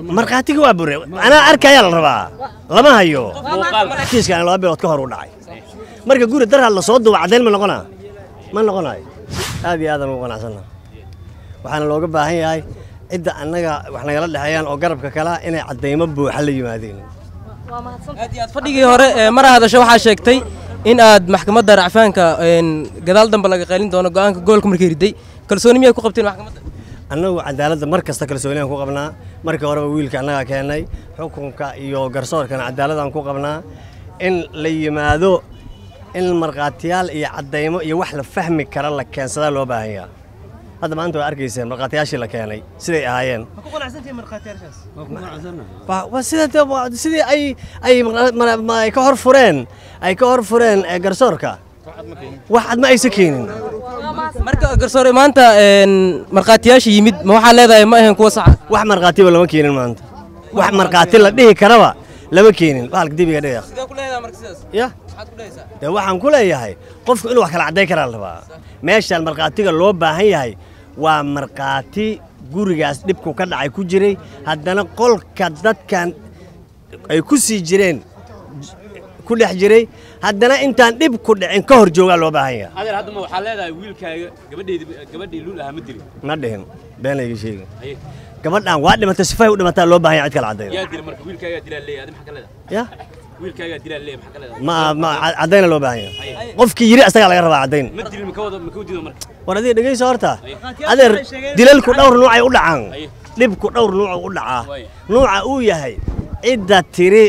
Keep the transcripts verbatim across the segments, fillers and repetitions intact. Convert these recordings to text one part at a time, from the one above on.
marqaatiga waa bure anaa arkaya la rabaa lama hayo kiiskan laba bilood ka hor u dhacay marka guri dar hal la soo duuba cadeen ma noqonaa ma noqonayo aad iyo aad aan ugu qanacsanahay waxaana looga baahan yahay cidda annaga wax nagala dhaxayaan oo garabka kala inay cadeymo buuxa la yimaadeen aad iyo aad fadhigii hore mar hadasho waxa sheegtay in aad maxkamadda racfaanka een gadaal dambe laga qeylin doono go'aanka goolka markay riday kalsooni miyay ku qabteen maxkamadda annagu cadaaladda mar kasta kalsooni aan ku qabnaa markii horeba wiilka annaga keenay xukunka iyo garsoorkana cadaalad aan ku qabnaa in la yimaado in marqaatiyaal iyo cadeymo iyo wax la fahmi kara la keensada loo baahan yahay hadda maanta way arkayseen marqaatiyaashii la keenay siday ahaayeen ma ku qanacsantii marqaatiyaashaas waa ku qanacsanahay waa sida sidii ay ay ay ka hor fureen ay ka hor fureen garsoorka wax cad ma aysan keenin marka garsoor maanta een marqaatiyaasha yimid ma waxa leedahay ma ahayn kuwa sax wax marqaatiba lama keenin maanta wax marqaati la dhihi karaba lama keenin wax dibiga dheeq sidoo ku leedahay marka sidaas ya waxaad ku leedahay de waxaan ku leeyahay qofku inuu wax kala cadeey karaa la rabaa meeshaan marqaatiga loo baahan yahay waa marqaati gurigaas dhibku ka dhacay ku jiray haddana qolka dadkan ay ku sii jireen ku dhex jiray haddana intaan dhib ku dhicin ka hor joogaa loo baahan yahay adeer hadda ma waxaa leedahay wiilkaaga gabadheedi gabadhii luul ahaa ma dilin ma dhihin beenayga sheegin gabadhan waa dhimatay sifay u dhimataa loo baahan yahay cid kala cadeyna yaa dilay marka wiilkaaga dilaa leeyahay maxaa ka leedahay ya wiilkaaga dilaa leeyahay maxaa ka leedahay ma ma cadeyna loo baahan yahay qofkii yiri asaga laga rabaa cadeyn ma dilin ma ka wada ma ka wadido marka war adiga dhageyso horta adeer dilalku dhowr nuuc ay u dhacaan dhibku dhowr nuuc u dhacaa nuuca uu yahay cidda tiri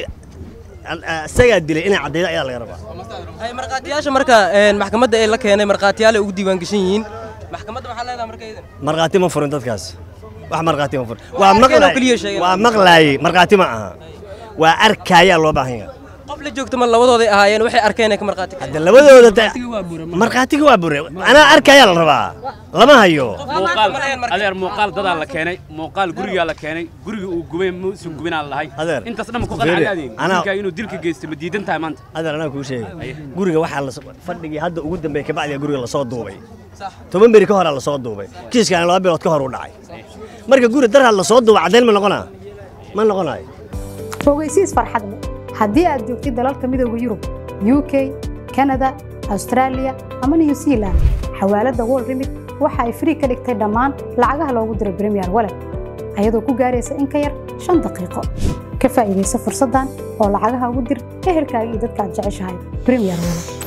isaga dilay inay cadeyda ayaa laga rabaa ay marqaatiyaasha marka een maxkamadda ay la keenay marqaatiyaal ay ugu diiwaan gashan yihiin maxkamadda waxa leedahay marka idan marqaati ma furin dadkaas wax marqaati ma furin waa maqlaay waa maqlaay marqaati ma aha waa arkaya loo baahan yahay qof la joogto ma labadooda ahaayeen waxay arkeen ka marqaati hadda labadooda marqaatiga waa bure anaa arkaya la rabaa lama hayo muuqaal adeer muuqaal dadaa la keenay muuqaal guriga la keenay guriga uu gubay muusan gubinaa lahay intaas dhan ku qanacadaadeen ninka inuu dilka geystay ma diidan tahay maanta adeer anaa kuu sheegay guriga waxa la fadhigii hadda ugu dambeeyay ka bacdi guriga la soo duubay toban beri ka hor la soo duubay kiiskan laba bilood ka hor u dhacay marka guri dar hal la soo duubay cadeen ma noqonaa ma noqonayo fogeysiis farxad leh haddii aad joogtid dalalka midowga Yurub U K Canada Australia ama New Zealand xawaalada World Remit waxa ay free ka dhigtay dhammaan lacagaha loogu diro Premier Wallet ayadoo ku gaaraysa in ka yar shan daqiiqo ka faa'iideyso fursadan oo lacagaha ugu dir ehelkaaga iyo dadka aad jeceshahay Premier Wallet